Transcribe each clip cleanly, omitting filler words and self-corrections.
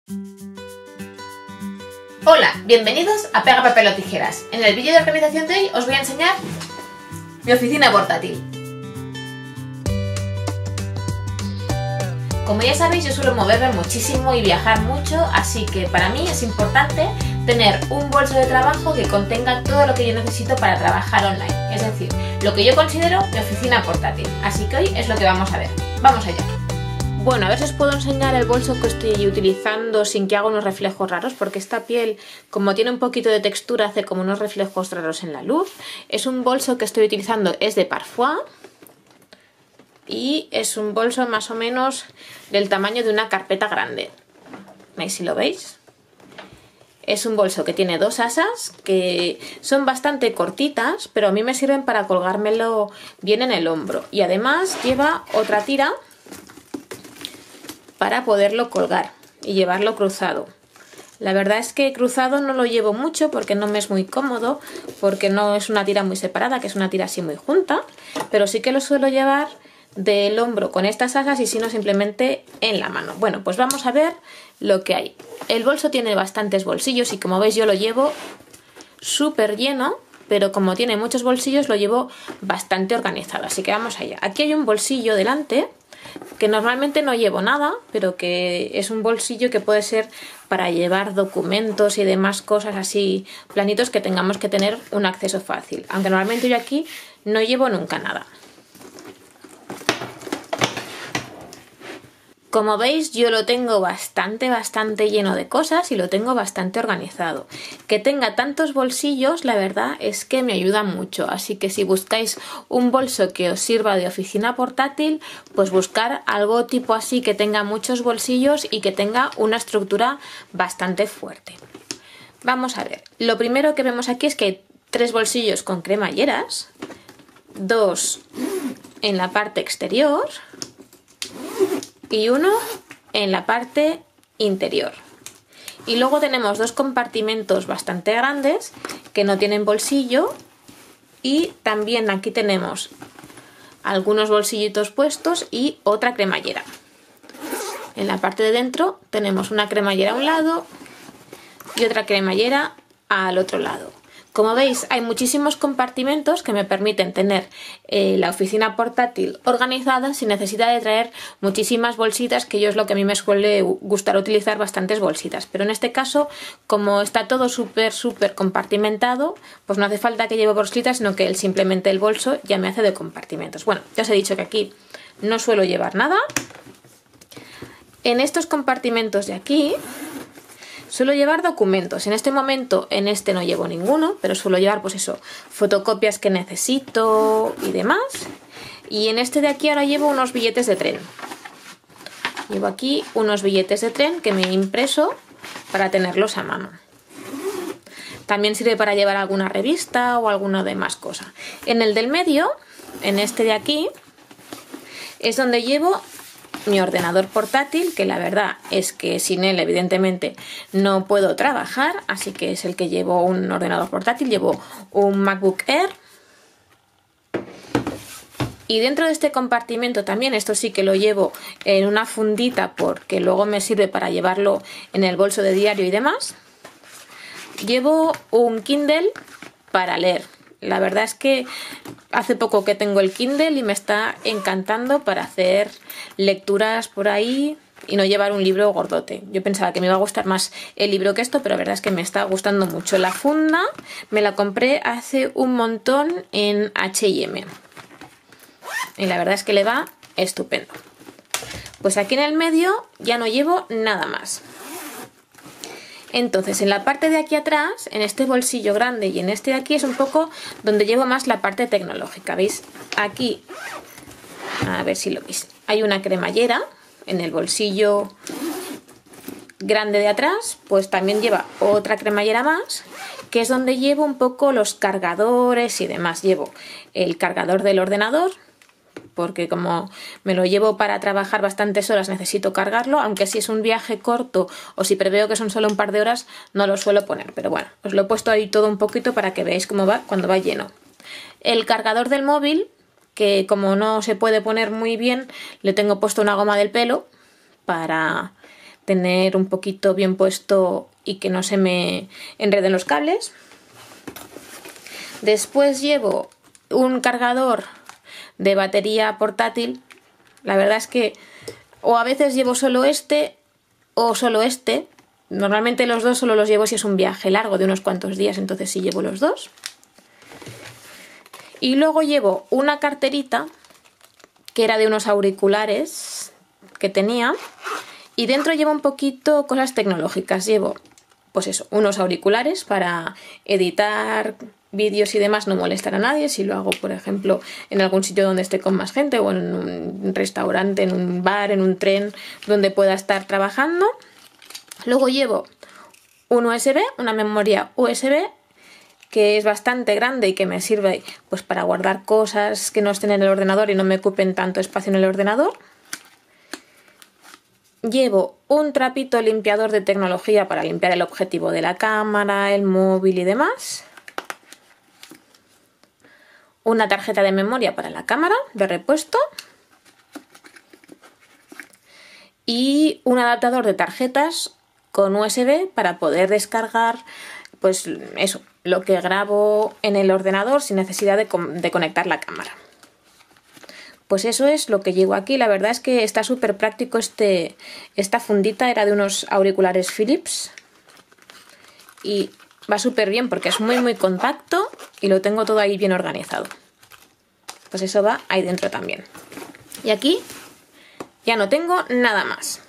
Hola, bienvenidos a Pega Papel o Tijeras. En el vídeo de organización de hoy os voy a enseñar mi oficina portátil. Como ya sabéis, yo suelo moverme muchísimo y viajar mucho, así que para mí es importante tener un bolso de trabajo que contenga todo lo que yo necesito para trabajar online, es decir, lo que yo considero mi oficina portátil. Así que hoy es lo que vamos a ver. ¡Vamos allá! Bueno, a ver si os puedo enseñar el bolso que estoy utilizando sin que haga unos reflejos raros, porque esta piel, como tiene un poquito de textura, hace como unos reflejos raros en la luz. Es un bolso que estoy utilizando, es de Parfois y es un bolso más o menos del tamaño de una carpeta grande. ¿Veis si lo veis? Es un bolso que tiene dos asas que son bastante cortitas, pero a mí me sirven para colgármelo bien en el hombro. Y además lleva otra tira para poderlo colgar y llevarlo cruzado. La verdad es que cruzado no lo llevo mucho porque no me es muy cómodo, porque no es una tira muy separada, que es una tira así muy junta, pero sí que lo suelo llevar del hombro con estas asas y si no simplemente en la mano. Bueno, pues vamos a ver lo que hay. El bolso tiene bastantes bolsillos y como veis yo lo llevo súper lleno, pero como tiene muchos bolsillos lo llevo bastante organizado, así que vamos allá. Aquí hay un bolsillo delante que normalmente no llevo nada, pero que es un bolsillo que puede ser para llevar documentos y demás cosas así planitos que tengamos que tener un acceso fácil, aunque normalmente yo aquí no llevo nunca nada. Como veis yo lo tengo bastante lleno de cosas y lo tengo bastante organizado. Que tenga tantos bolsillos la verdad es que me ayuda mucho, así que si buscáis un bolso que os sirva de oficina portátil, pues buscar algo tipo así que tenga muchos bolsillos y que tenga una estructura bastante fuerte. Vamos a ver, lo primero que vemos aquí es que hay 3 bolsillos con cremalleras, 2 en la parte exterior y uno en la parte interior. Y luego tenemos 2 compartimentos bastante grandes que no tienen bolsillo y también aquí tenemos algunos bolsillitos puestos y otra cremallera. En la parte de dentro tenemos una cremallera a un lado y otra cremallera al otro lado. Como veis hay muchísimos compartimentos que me permiten tener la oficina portátil organizada sin necesidad de traer muchísimas bolsitas, que yo es lo que a mí me suele gustar utilizar, bastantes bolsitas. Pero en este caso, como está todo súper compartimentado, pues no hace falta que lleve bolsitas, sino que simplemente el bolso ya me hace de compartimentos. Bueno, ya os he dicho que aquí no suelo llevar nada. En estos compartimentos de aquí suelo llevar documentos. En este momento, en este no llevo ninguno, pero suelo llevar, pues eso, fotocopias que necesito y demás. Y en este de aquí ahora llevo unos billetes de tren. Llevo aquí unos billetes de tren que me he impreso para tenerlos a mano. También sirve para llevar alguna revista o alguna demás cosa. En el del medio, en este de aquí, es donde llevo mi ordenador portátil, que la verdad es que sin él evidentemente no puedo trabajar, así que es el que llevo, un ordenador portátil, llevo un MacBook Air. Y dentro de este compartimento también, esto sí que lo llevo en una fundita porque luego me sirve para llevarlo en el bolso de diario y demás, llevo un Kindle para leer. La verdad es que hace poco que tengo el Kindle y me está encantando para hacer lecturas por ahí y no llevar un libro gordote. Yo pensaba que me iba a gustar más el libro que esto, pero la verdad es que me está gustando mucho. La funda me la compré hace un montón en H&M y la verdad es que le va estupendo. Pues aquí en el medio ya no llevo nada más. Entonces en la parte de aquí atrás, en este bolsillo grande y en este de aquí es un poco donde llevo más la parte tecnológica. ¿Veis? Aquí, a ver si lo veis, hay una cremallera en el bolsillo grande de atrás, pues también lleva otra cremallera más, que es donde llevo un poco los cargadores y demás. Llevo el cargador del ordenador, porque como me lo llevo para trabajar bastantes horas necesito cargarlo, aunque si es un viaje corto o si preveo que son solo un par de horas no lo suelo poner, pero bueno, os lo he puesto ahí todo un poquito para que veáis cómo va cuando va lleno. El cargador del móvil, que como no se puede poner muy bien, le tengo puesto una goma del pelo para tener un poquito bien puesto y que no se me enreden los cables. Después llevo un cargador de batería portátil. La verdad es que o a veces llevo solo este o solo este. Normalmente los dos solo los llevo si es un viaje largo de unos cuantos días, entonces sí llevo los dos. Y luego llevo una carterita que era de unos auriculares que tenía, y dentro llevo un poquito cosas tecnológicas. Llevo, pues eso, unos auriculares para editar vídeos y demás, no molestar a nadie. Si lo hago, por ejemplo, en algún sitio donde esté con más gente, o en un restaurante, en un bar, en un tren, donde pueda estar trabajando. Luego llevo un USB, una memoria USB, que es bastante grande y que me sirve pues para guardar cosas que no estén en el ordenador y no me ocupen tanto espacio en el ordenador. Llevo un trapito limpiador de tecnología para limpiar el objetivo de la cámara, el móvil y demás. Una tarjeta de memoria para la cámara de repuesto. Y un adaptador de tarjetas con USB para poder descargar, pues eso, lo que grabo en el ordenador sin necesidad de conectar la cámara. Pues eso es lo que llevo aquí. La verdad es que está súper práctico esta fundita. Era de unos auriculares Philips y va súper bien porque es muy compacto y lo tengo todo ahí bien organizado. Pues eso va ahí dentro también. Y aquí ya no tengo nada más.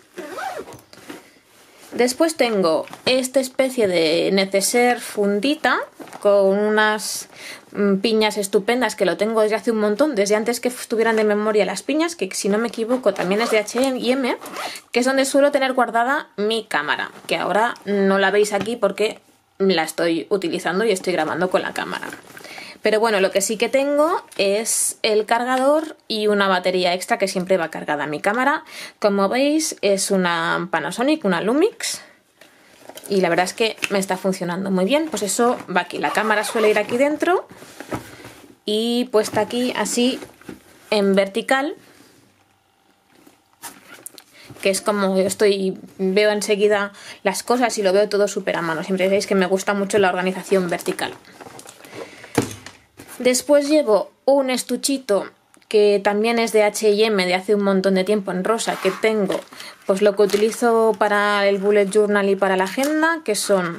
Después tengo esta especie de neceser fundita con unas piñas estupendas que lo tengo desde hace un montón, desde antes que estuvieran de memoria las piñas, que si no me equivoco también es de H&M, que es donde suelo tener guardada mi cámara, que ahora no la veis aquí porque la estoy utilizando y estoy grabando con la cámara. Pero bueno, lo que sí que tengo es el cargador y una batería extra que siempre va cargada a mi cámara. Como veis, es una Panasonic, una Lumix. Y la verdad es que me está funcionando muy bien. Pues eso va aquí. La cámara suele ir aquí dentro y puesta aquí así en vertical, que es como yo veo enseguida las cosas y lo veo todo súper a mano. Siempre veis que me gusta mucho la organización vertical. Después llevo un estuchito que también es de H&M de hace un montón de tiempo, en rosa, que tengo pues lo que utilizo para el bullet journal y para la agenda, que son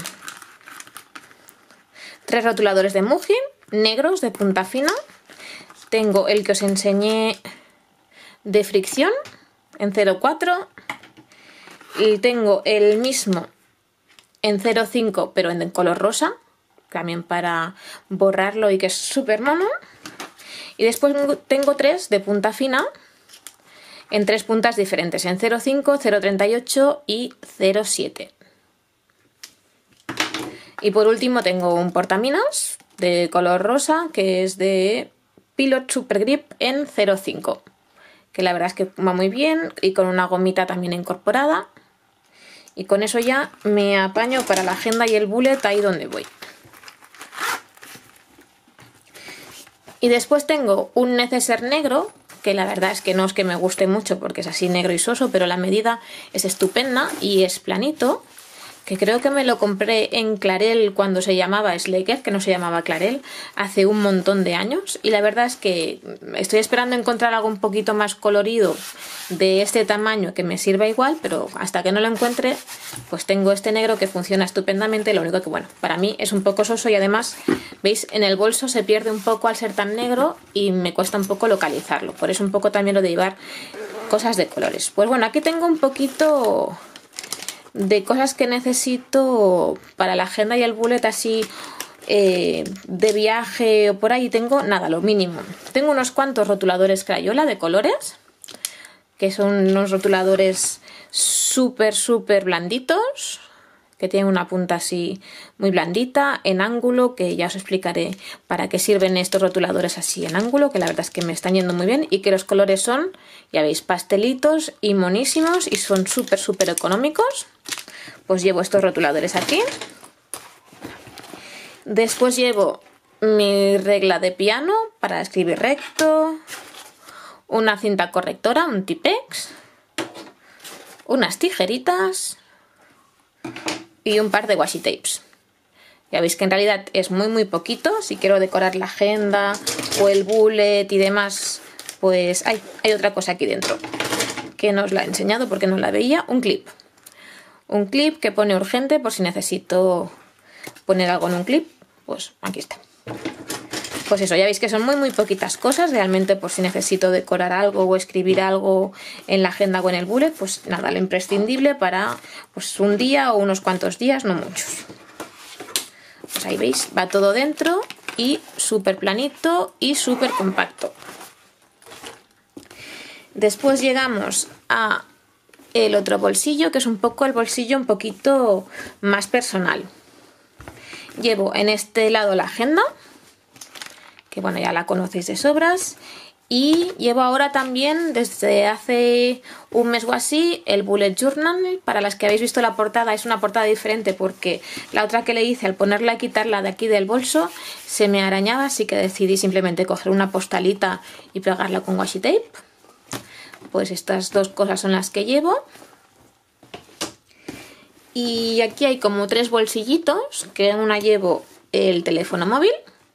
3 rotuladores de Muji negros de punta fina. Tengo el que os enseñé de fricción en 0,4 y tengo el mismo en 0,5 pero en color rosa, también para borrarlo y que es súper mono. Y después tengo 3 de punta fina en 3 puntas diferentes, en 0,5, 0,38 y 0,7. Y por último tengo un portaminas de color rosa que es de Pilot Super Grip en 0,5, que la verdad es que va muy bien y con una gomita también incorporada. Y con eso ya me apaño para la agenda y el bullet ahí donde voy. Y después tengo un neceser negro, que la verdad es que no es que me guste mucho porque es así negro y soso, pero la medida es estupenda y es planito, que creo que me lo compré en Clarel cuando se llamaba Slaker, que no se llamaba Clarel, hace un montón de años. Y la verdad es que estoy esperando encontrar algo un poquito más colorido de este tamaño que me sirva igual, pero hasta que no lo encuentre, pues tengo este negro que funciona estupendamente. Lo único que, bueno, para mí es un poco soso y además, veis, en el bolso se pierde un poco al ser tan negro y me cuesta un poco localizarlo. Por eso un poco también lo de llevar cosas de colores. Pues bueno, aquí tengo un poquito de cosas que necesito para la agenda y el bullet así de viaje o por ahí. Tengo nada, lo mínimo. Tengo unos cuantos rotuladores Crayola de colores, que son unos rotuladores súper blanditos, que tienen una punta así muy blandita, en ángulo, que ya os explicaré para qué sirven estos rotuladores así en ángulo, que la verdad es que me están yendo muy bien y que los colores son, ya veis, pastelitos y monísimos y son súper económicos. Pues llevo estos rotuladores aquí. Después llevo mi regla de piano para escribir recto, una cinta correctora, un Tipex, unas tijeritas y un par de washi tapes. Ya veis que en realidad es muy poquito. Si quiero decorar la agenda o el bullet y demás, pues hay otra cosa aquí dentro que no os la he enseñado porque no la veía. Un clip. Un clip que pone urgente por si necesito poner algo en un clip. Pues aquí está. Pues eso, ya veis que son muy poquitas cosas. Realmente por si necesito decorar algo o escribir algo en la agenda o en el bullet, pues nada, lo imprescindible para pues un día o unos cuantos días, no muchos. Pues ahí veis, va todo dentro y súper planito y súper compacto. Después llegamos a el otro bolsillo, que es un poco el bolsillo un poquito más personal. Llevo en este lado la agenda, que bueno, ya la conocéis de sobras. Y llevo ahora también, desde hace un mes o así, el Bullet Journal. Para las que habéis visto la portada, es una portada diferente porque la otra que le hice, al ponerla y quitarla de aquí del bolso, se me arañaba, así que decidí simplemente coger una postalita y pegarla con washi tape. Pues estas dos cosas son las que llevo. Y aquí hay como 3 bolsillitos, que en una llevo el teléfono móvil.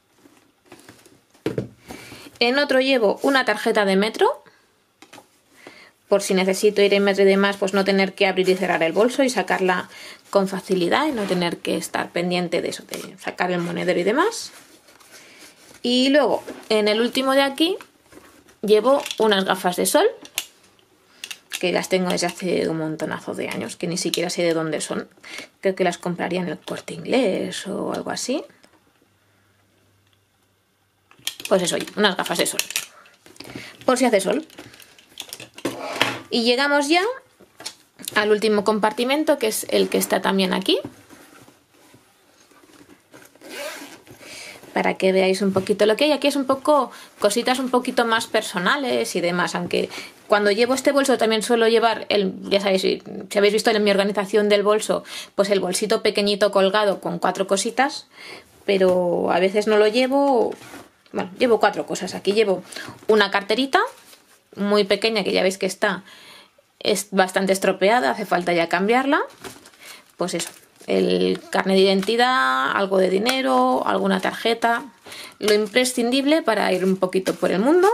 En otro llevo una tarjeta de metro, por si necesito ir en metro y demás, pues no tener que abrir y cerrar el bolso y sacarla con facilidad y no tener que estar pendiente de eso, de sacar el monedero y demás. Y luego, en el último de aquí, llevo unas gafas de sol, que las tengo desde hace un montonazo de años, que ni siquiera sé de dónde son. Creo que las compraría en el Corte Inglés o algo así. Pues eso, unas gafas de sol, por si hace sol. Y llegamos ya al último compartimento, que es el que está también aquí, para que veáis un poquito lo que hay. Aquí es un poco cositas un poquito más personales y demás, aunque cuando llevo este bolso también suelo llevar ya sabéis, si habéis visto en mi organización del bolso, pues el bolsito pequeñito colgado con 4 cositas, pero a veces no lo llevo. Bueno, llevo 4 cosas. Aquí llevo una carterita muy pequeña, que ya veis que es bastante estropeada, hace falta ya cambiarla. Pues eso, el carnet de identidad, algo de dinero, alguna tarjeta, lo imprescindible para ir un poquito por el mundo.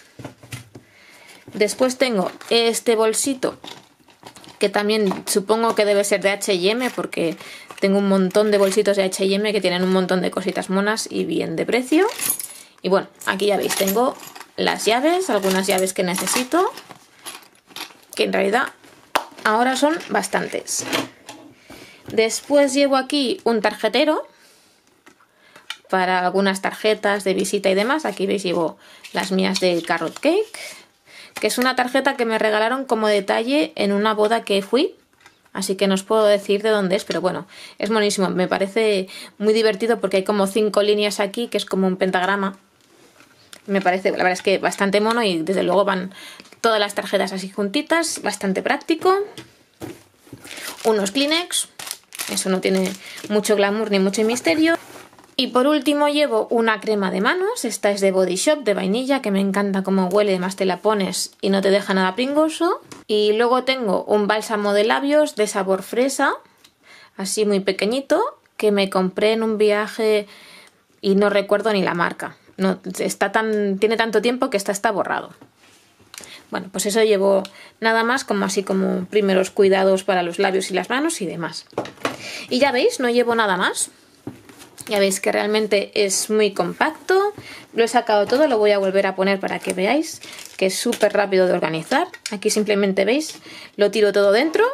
Después tengo este bolsito, que también supongo que debe ser de H&M, porque tengo un montón de bolsitos de H&M que tienen un montón de cositas monas y bien de precio. Y bueno, aquí ya veis, tengo las llaves, algunas llaves que necesito, que en realidad ahora son bastantes. Después llevo aquí un tarjetero para algunas tarjetas de visita y demás. Aquí veis, llevo las mías de Carrot Cake, que es una tarjeta que me regalaron como detalle en una boda que fui. Así que no os puedo decir de dónde es, pero bueno, es buenísimo. Me parece muy divertido porque hay como 5 líneas aquí, que es como un pentagrama. Me parece, la verdad es que bastante mono, y desde luego van todas las tarjetas así juntitas, bastante práctico. Unos Kleenex, eso no tiene mucho glamour ni mucho misterio. Y por último llevo una crema de manos, esta es de Body Shop, de vainilla, que me encanta cómo huele, además te la pones y no te deja nada pringoso. Y luego tengo un bálsamo de labios de sabor fresa, así muy pequeñito, que me compré en un viaje y no recuerdo ni la marca. No, tiene tanto tiempo que está borrado. Bueno, pues eso llevo nada más, como así como primeros cuidados para los labios y las manos y demás. Y ya veis, no llevo nada más. Ya veis que realmente es muy compacto. Lo he sacado todo, lo voy a volver a poner para que veáis que es súper rápido de organizar. Aquí simplemente veis, lo tiro todo dentro.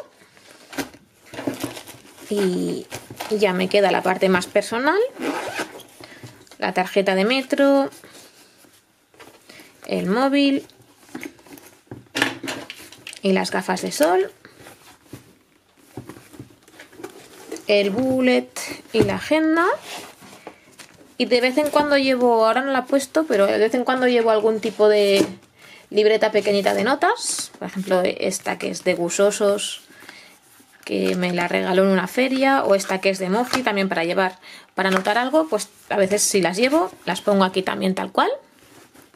Y ya me queda la parte más personal. La tarjeta de metro, el móvil y las gafas de sol, el bullet y la agenda. Y de vez en cuando llevo, ahora no la he puesto, pero de vez en cuando llevo algún tipo de libreta pequeñita de notas. Por ejemplo, esta que es de Gusosos, que me la regaló en una feria, o esta que es de Moji, también para llevar, para anotar algo. Pues a veces si las llevo, las pongo aquí también tal cual.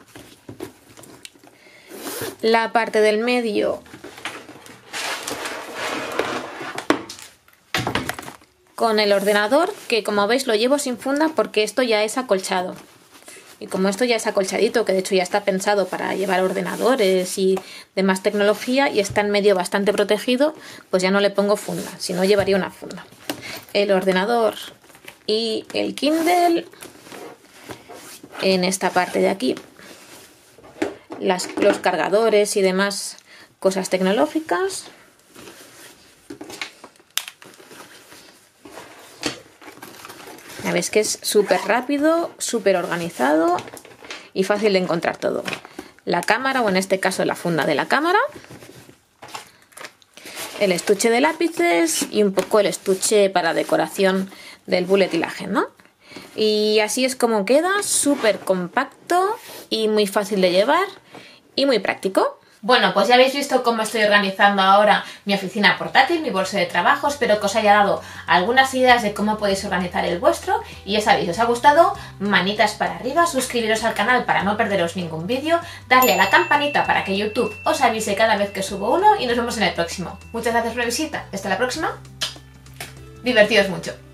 La parte del medio con el ordenador, que como veis lo llevo sin funda porque esto ya es acolchado. Y como esto ya es acolchadito, que de hecho ya está pensado para llevar ordenadores y demás tecnología y está en medio bastante protegido, pues ya no le pongo funda, si no llevaría una funda. El ordenador y el Kindle en esta parte de aquí. Los cargadores y demás cosas tecnológicas. Ya ves que es súper rápido, súper organizado y fácil de encontrar todo. La cámara, o en este caso la funda de la cámara. El estuche de lápices y un poco el estuche para decoración del bullet y la agenda. Y así es como queda, súper compacto y muy fácil de llevar y muy práctico. Bueno, pues ya habéis visto cómo estoy organizando ahora mi oficina portátil, mi bolso de trabajo. Espero que os haya dado algunas ideas de cómo podéis organizar el vuestro. Y ya sabéis, si os ha gustado, manitas para arriba, suscribiros al canal para no perderos ningún vídeo, darle a la campanita para que YouTube os avise cada vez que subo uno y nos vemos en el próximo. Muchas gracias por la visita. Hasta la próxima. Divertidos mucho.